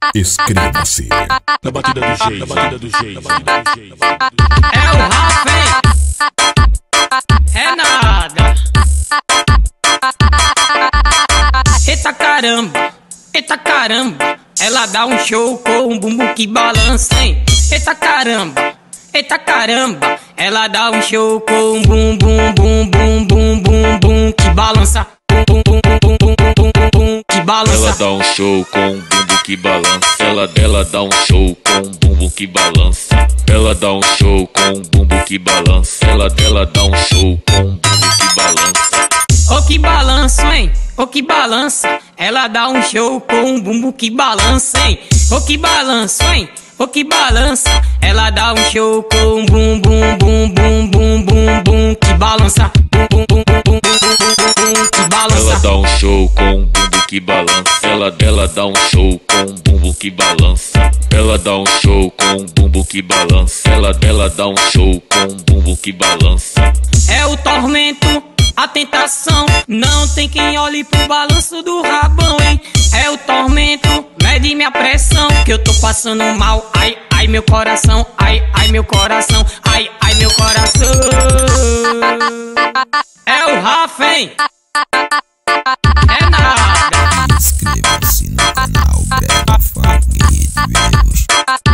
Inscreva-se na batida do jeito, na batida do jeito, na batida do jeito. É o Rafa, hein? É nada. Eita caramba, eita caramba. Ela dá um show com um bumbum que balança, hein? Eita caramba, eita caramba. Ela dá um show com um bum bum bum bum bum bum bum que balança, bum bum bum bum bum bum que balança. Ela dá um show com um bumbum que balança. Ela dá um show com um bumbum que balança. Ela dá um show com um bumbum que balança. Ela dá um show com um bumbum que balança. Oh que balanço, hein? Oh que balança. Ela dá um show com um bumbum que balança, hein? Oh que balanço, hein? Oh que balança. Ela dá um show com um bum bum bum bum bum bum bum que balança, bum bum bum bum bum que balança. Ela dá um show com um bumbum que balança. Ela dá um show com um bumbum que balança. Ela dá um show com um bumbum que balança. Ela dá um show com um bumbum que balança. É o tormento, a tentação, não tem quem olhe pro balanço do rabão, hein? É o tormento, mede minha pressão, que eu tô passando mal. Ai, ai meu coração, ai, ai meu coração, ai, ai meu coração. É o Rafa, hein? É nada. Inscreva-se no canal Beto Funk Reviews.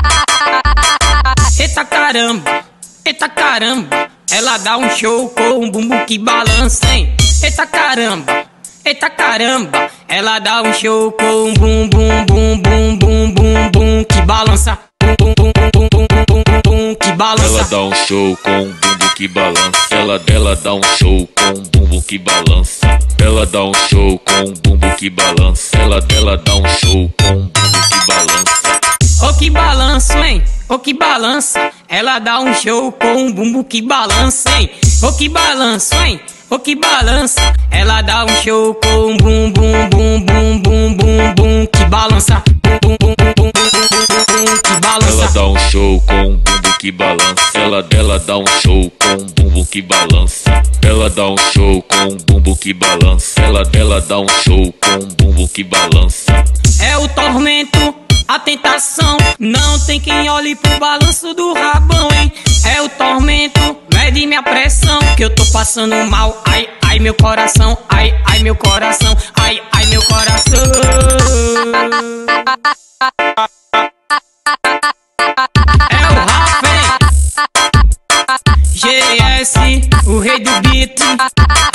Eita caramba, eita caramba. Ela dá um show com um bumbum que balança, hein? Eita caramba, eita caramba. Ela dá um show com um bum bum bum bum bum bum bum que balança, bum bum bum bum bum bum bum que balança. Ela dá um show com um bumbum que balança. Ela dá um show com um bumbum que balança. Ela dá um show com um bumbum que balança. Ela dá um show com um bumbum que balança. Oh que balanço, hein? Oh que balança. Ela dá um show com um bumbum que balança, hein? Oh que balanço, hein? Oh que balança. Ela dá um show com um bum bum bum bum bum bum bum que balança, bum bum bum bum bum que balança. Ela dá um show com um bumbum que balança. Ela dá um show com um bumbum que balança. Ela dá um show com um bumbum que balança. Ela dá um show com um bumbum que balança. É o tormento, a tentação, não tem quem olhe pro balanço do rabão, hein? É o tormento, mede minha pressão, que eu tô passando mal. Ai, ai meu coração, ai, ai meu coração, ai, ai meu coração. É o Rafa, hein? GS, o rei do beat.